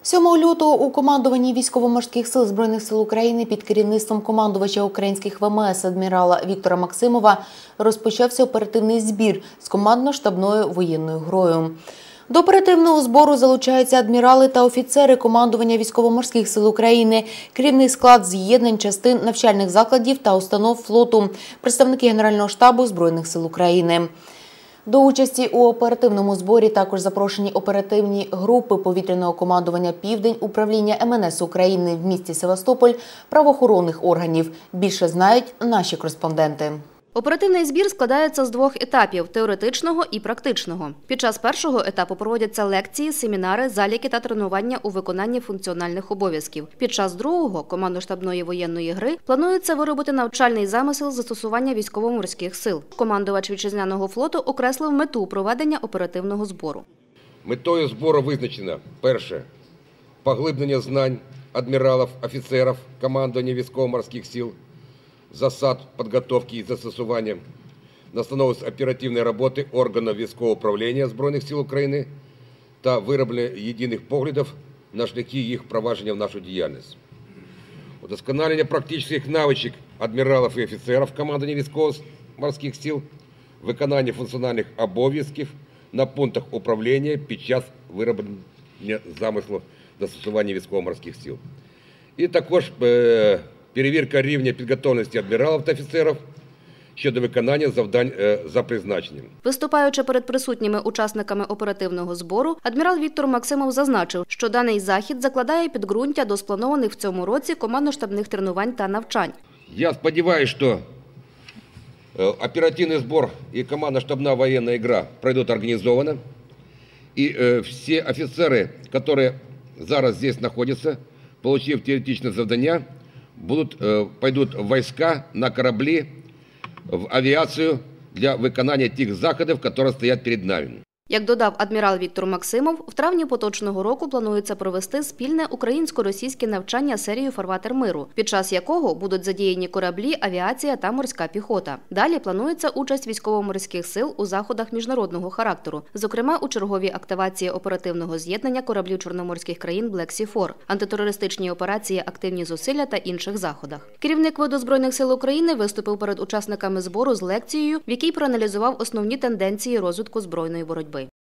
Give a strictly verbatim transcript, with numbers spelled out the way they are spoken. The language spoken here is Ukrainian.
сьомого лютого у командуванні Військово-морських сил Збройних сил України під керівництвом командувача українських ВМС адмірала Віктора Максимова розпочався оперативний збір з командно-штабною воєнною грою. До оперативного збору залучаються адмірали та офіцери командування Військово-морських сил України, керівний склад з'єднань частин навчальних закладів та установ флоту, представники Генерального штабу Збройних сил України. До участі у оперативному зборі також запрошені оперативні групи повітряного командування «Південь», управління ем ен ес України в місті Севастополь, правоохоронних органів. Більше знають наші кореспонденти. Оперативний збір складається з двох етапів – теоретичного і практичного. Під час першого етапу проводяться лекції, семінари, заліки та тренування у виконанні функціональних обов'язків. Під час другого – командно-штабної воєнної гри – планується виробити навчальний замисел застосування військово-морських сил. Командувач вітчизняного флоту окреслив мету проведення оперативного збору. Метою збору визначено перше – поглиблення знань адміралів, офіцерів командування військово-морських сил, засад підготовки і застосування, настанови з оперативної роботи органів військового управління Збройних сил України та вироблення єдиних поглядів на шляхи їх впровадження в нашу діяльність. Удосконалення практичних навичок адміралів і офіцерів командування військово-морських сил, виконання функціональних обов'язків на пунктах управління під час вироблення замислу застосування військово-морських сил. І також перевірка рівня підготовленості адміралів та офіцерів щодо виконання завдань за призначенням. Виступаючи перед присутніми учасниками оперативного збору, адмірал Віктор Максимов зазначив, що даний захід закладає підґрунтя до спланованих в цьому році командно-штабних тренувань та навчань. Я сподіваюся, що оперативний збор і командно-штабна воєнна гра пройдуть організовано, і всі офіцери, які зараз тут знаходяться, отримав теоретичне завдання, будут, пойдут в войска, на корабли, в авіацію для виконання тих заходів, які стоять перед нами. Як додав адмірал Віктор Максимов, в травні поточного року планується провести спільне українсько-російське навчання серію «Фарватер миру», під час якого будуть задіяні кораблі, авіація та морська піхота. Далі планується участь військово-морських сил у заходах міжнародного характеру, зокрема у черговій активації оперативного з'єднання кораблів чорноморських країн Black Sea Four, антитерористичні операції, активні зусилля та інших заходах. Керівник виду Збройних сил України виступив перед учасниками збору з лекцією, в якій проаналізував основні тенденції розвитку збройної боротьби.